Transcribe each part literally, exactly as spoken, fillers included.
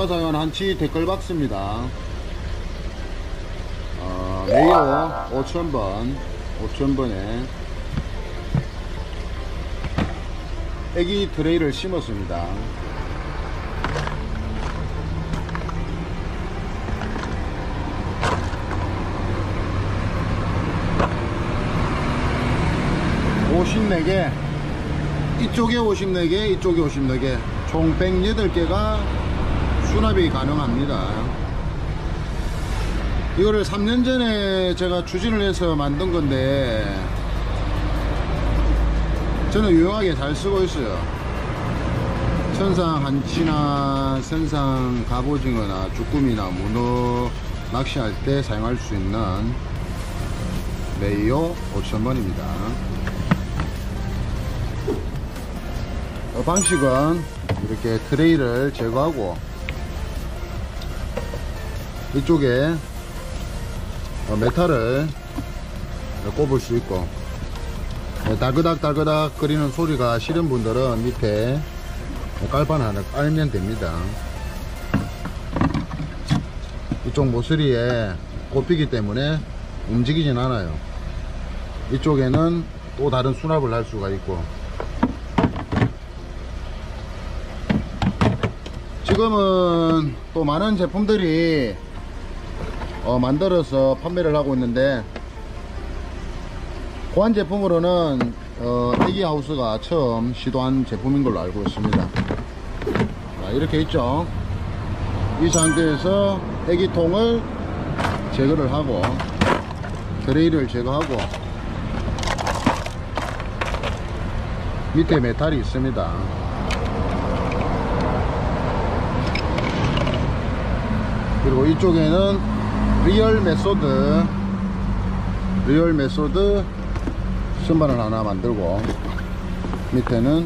제가 사용하는 한치 댓글박스입니다. 어, 메이어 오천 번 오천 번에 애기 트레이를 심었습니다. 오십사 개, 이쪽에 오십사 개, 이쪽에 오십사 개, 총 백팔 개가 수납이 가능합니다. 이거를 삼 년 전에 제가 추진을 해서 만든 건데 저는 유용하게 잘 쓰고 있어요. 천상 한치나 선상 갑오징어나 쭈꾸미나 문어 낚시할 때 사용할 수 있는 메이오 오천 번입니다. 어, 방식은 이렇게 트레이를 제거하고 이쪽에 어, 메탈을 꼽을 수 있고, 달그닥 달그닥 거리는 소리가 싫은 분들은 밑에 깔판 하나 깔면 됩니다. 이쪽 모서리에 꼽히기 때문에 움직이진 않아요. 이쪽에는 또 다른 수납을 할 수가 있고, 지금은 또 많은 제품들이 어, 만들어서 판매를 하고 있는데, 고한 제품으로는 어, 애기하우스가 처음 시도한 제품인 걸로 알고 있습니다. 자, 이렇게 있죠. 이 상태에서 애기통을 제거를 하고 트레이를 제거하고 밑에 메탈이 있습니다. 그리고 이쪽에는 리얼 메소드 리얼 메소드 선반을 하나 만들고, 밑에는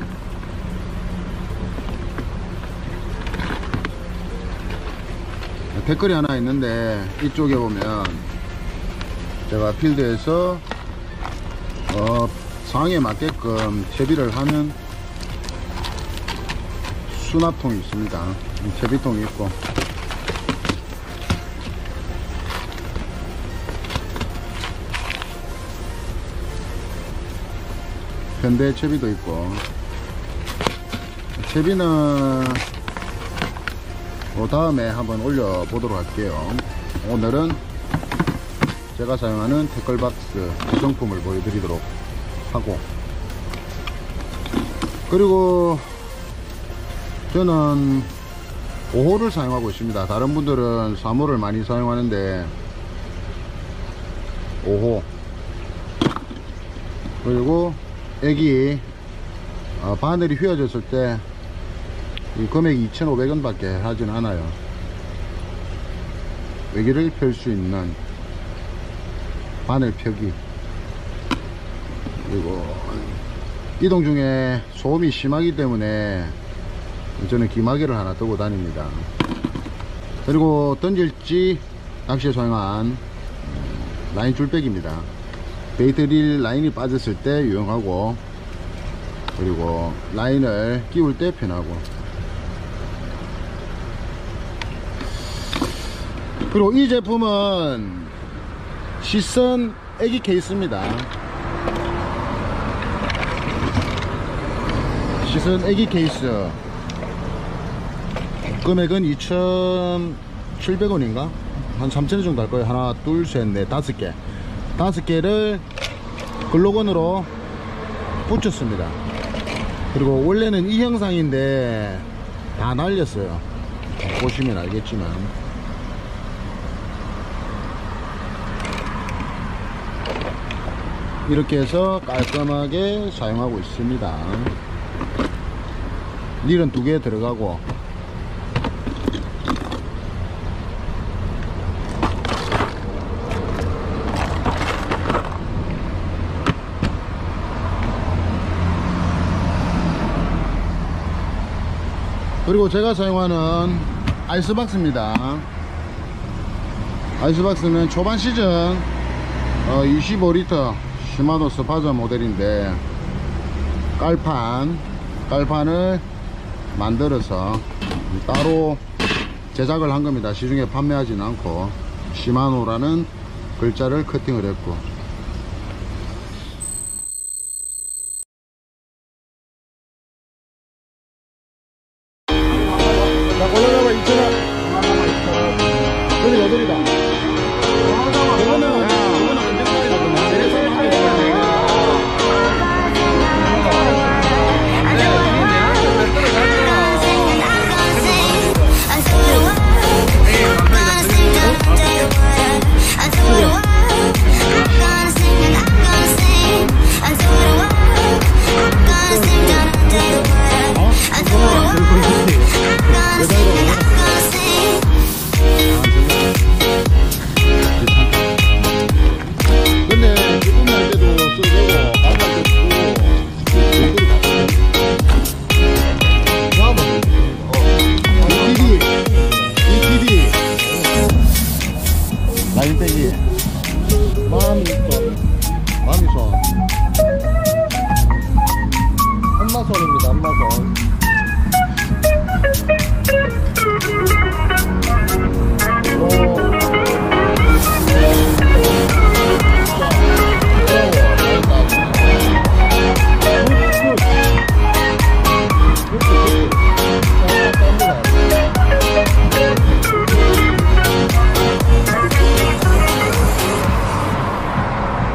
댓글이 하나 있는데, 이쪽에 보면 제가 필드에서 어, 상황에 맞게끔 채비를 하는 수납통이 있습니다. 채비통이 있고, 현대 채비도 있고, 채비는 어, 다음에 한번 올려 보도록 할게요. 오늘은 제가 사용하는 댓글박스 구성품을 보여드리도록 하고, 그리고 저는 오 호를 사용하고 있습니다. 다른 분들은 삼 호를 많이 사용하는데 오 호, 그리고 애기 어, 바늘이 휘어졌을 때 이 금액이 이천오백 원 밖에 하진 않아요. 외기를 펼 수 있는 바늘 펴기, 그리고 이동 중에 소음이 심하기 때문에 저는 기마개를 하나 뜨고 다닙니다. 그리고 던질지 낚시에 사용한 라인 줄백입니다. 베이트릴 라인이 빠졌을 때 유용하고, 그리고 라인을 끼울 때 편하고, 그리고 이 제품은 시선 애기 케이스입니다. 시선 애기 케이스 금액은 이천칠백 원인가? 한 삼천 원 정도 할 거예요. 하나, 둘, 셋, 넷, 다섯 개. 다섯 개를 글로건으로 붙였습니다. 그리고 원래는 이 형상인데 다 날렸어요. 보시면 알겠지만, 이렇게 해서 깔끔하게 사용하고 있습니다. 릴은 두 개 들어가고, 그리고 제가 사용하는 아이스박스입니다. 아이스박스는 초반 시즌 어, 이십오 리터 시마노 스파자 모델인데, 깔판 깔판을 만들어서 따로 제작을 한 겁니다. 시중에 판매하지는 않고 시마노라는 글자를 커팅을 했고. 자, 골라잡아 이천 원. 여기 여덟이다. 이거는 이거는 안전사이거든요. 그래서 하게 되면 라인 빼기 마음이 손 마음이 손 한마손입니다. 한마손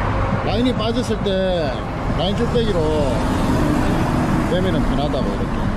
라인이 빠졌을 때 라인 쭉 빼기로 빼면은 편하다고 이렇게.